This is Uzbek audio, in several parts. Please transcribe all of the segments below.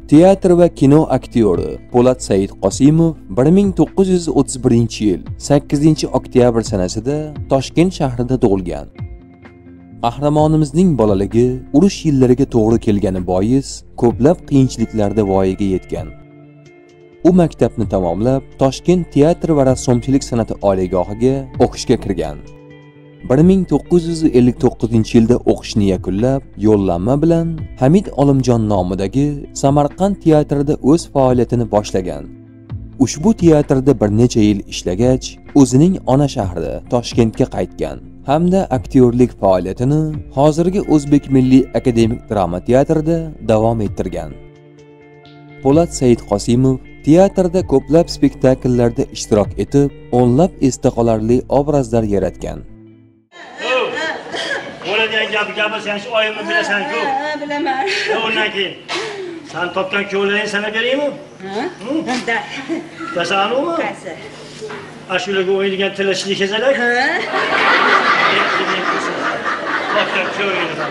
Teatr va kino aktyori Po'lat Said Qosimov 1931-yil 8-oktyabr sanasida Toshkent shahrida tug'ilgan. Qahramonimizning bolaligi urush yillariga to'g'ri kelgani bois ko'plab qiyinchiliklarda voyaga yetgan. U maktabni tamomlab Toshkent teatr va rassomchilik san'ati oliygohiga o'qishga kirgan. 1959-yilda o'qishni yakunlab, yo'llanma bilan Hamid Olimjon nomidagi Samarqand teatrida o'z faoliyatini boshlagan. Ushbu teatrda bir necha yil ishlagach, o'zining ona shahri Toshkentga qaytgan hamda aktyorlik faoliyatini hozirgi O'zbek Milliy akademik drama teatrida davom ettirgan. Po'lat Said Qosimov teatrda ko'plab spektakllarda ishtirok etib, o'nlab esda qolarli obrazlar yaratgan. Bo'ladigan gapi sen shu oyimni bilasan-ku? Ha, bilaman. Undan keyin sen topgan ko'ylagingni sana beraymi? Ha? Da. Bilasanmi? Qaysi? Ashulaga o'yilgan tilashli kezalar? Ha? Topgan ko'ylagingni.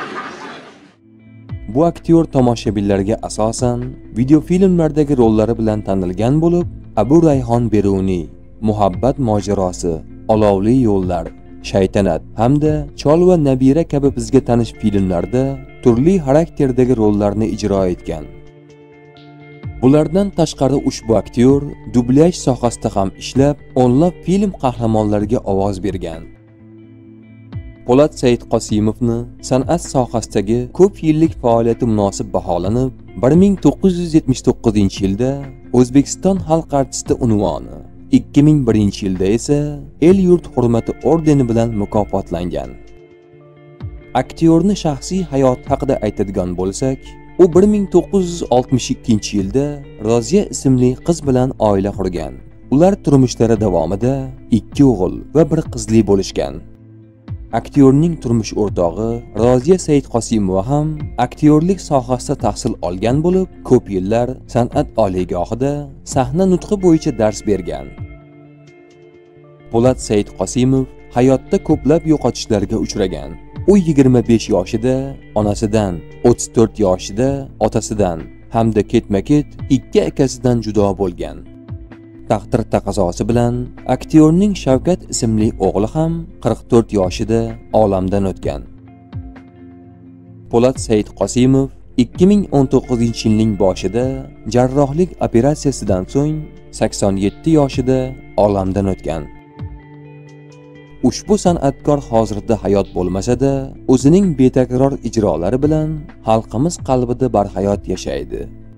Bu aktyor tomoshabinlarga asosan videofilmlardagi rollari bilan tanilgan bo'lib, Abu Rayhon Beruniy, Muhabbat mojarosi, Olovli yo'llar, Shaytanat hamda Chol va Nabira kabi bizga tanish filmlarda turli xarakterdagi rollarni ijro etgan. Bulardan tashqari ushbu aktyor dublyaj sohasida ham ishlab, o'nlab film qahramonlariga ovoz bergan. Po'lat Said Qosimovni san'at sohasidagi ko'p yillik faoliyati munosib baholanib, 1979-yilda O'zbekiston xalq artisti unvoni, 2001-yilda esa El-yurt hurmati ordeni bilan mukofotlangan. Aktyorning shaxsiy hayoti haqida aytadigan bo'lsak, u 1962-yilda Roziya ismli qiz bilan oila qurgan. Ular turmushlari davomida 2 o'g'il va 1 qizli bo'lishgan. Aktyorning turmush o'rtog'i Roziya Said Qosimova ham aktyorlik sohasida tahsil olgan bo'lib, ko'p yillar san'at oliygohida sahna nutqi bo'yicha dars bergan. Po'lat Said Qosimov hayotda ko'plab yo'qotishlarga uchragan. U 25 yoshida onasidan, 34 yoshida otasidan hamda ketma-ket 2 akasidan judo bo'lgan. Taqdir taqozosi bilan aktyorning Shavkat ismli o'g'li ham 44 yoshida olamdan o'tgan. Po'lat Said Qosimov 2019-yilning boshida jarrohlik operatsiyasidan so'ng 87 yoshida olamdan o'tgan. Ushbu san'atkor hozirda hayot bo'lmasa-da, o'zining betakror ijrolari bilan xalqimiz qalbida barhayot yashaydi.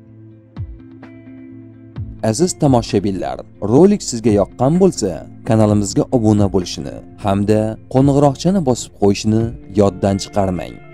Aziz tomoshabinlar, rolik sizga yoqqan bo'lsa, kanalimizga obuna bo'lishni hamda qo'ng'iroqchani bosib qo'yishni yoddan chiqarmang.